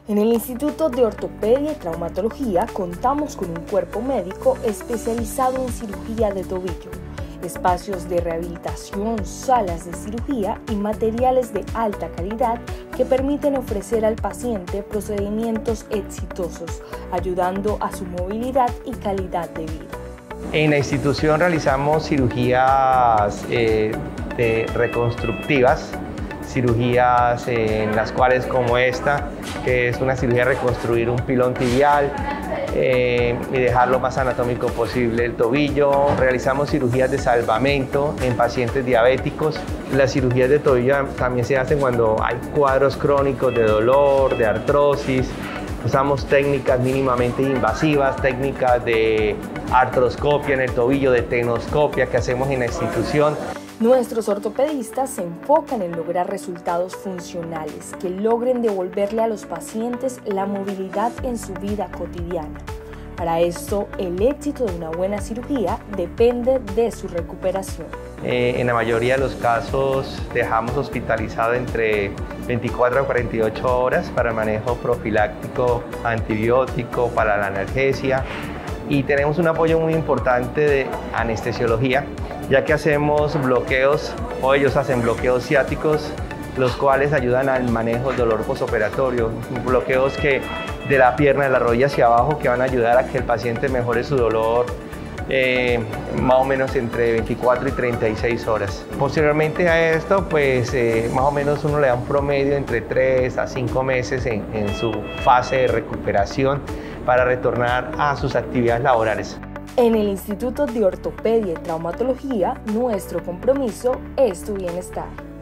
En el Instituto de Ortopedia y Traumatología contamos con un cuerpo médico especializado en cirugía de tobillo, espacios de rehabilitación, salas de cirugía y materiales de alta calidad que permiten ofrecer al paciente procedimientos exitosos, ayudando a su movilidad y calidad de vida. En la institución realizamos cirugías reconstructivas, cirugías en las cuales como esta, que es una cirugía de reconstruir un pilón tibial y dejar lo más anatómico posible el tobillo. Realizamos cirugías de salvamento en pacientes diabéticos. Las cirugías de tobillo también se hacen cuando hay cuadros crónicos de dolor, de artrosis. Usamos técnicas mínimamente invasivas, técnicas de artroscopia en el tobillo, de tecnoscopia que hacemos en la institución. Nuestros ortopedistas se enfocan en lograr resultados funcionales que logren devolverle a los pacientes la movilidad en su vida cotidiana. Para esto, el éxito de una buena cirugía depende de su recuperación. En la mayoría de los casos dejamos hospitalizado entre 24 a 48 horas para el manejo profiláctico, antibiótico, para la analgesia, y tenemos un apoyo muy importante de anestesiología, ya que hacemos bloqueos, o ellos hacen bloqueos ciáticos, los cuales ayudan al manejo del dolor postoperatorio, bloqueos de la pierna, de la rodilla hacia abajo, que van a ayudar a que el paciente mejore su dolor más o menos entre 24 y 36 horas. Posteriormente a esto, pues más o menos uno le da un promedio entre 3 a 5 meses en su fase de recuperación para retornar a sus actividades laborales. En el Instituto de Ortopedia y Traumatología, nuestro compromiso es tu bienestar.